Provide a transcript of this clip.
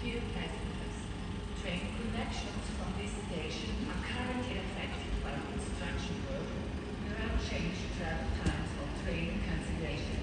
Dear passengers, train connections from this station are currently affected by construction work. There are changed travel times of train cancellation.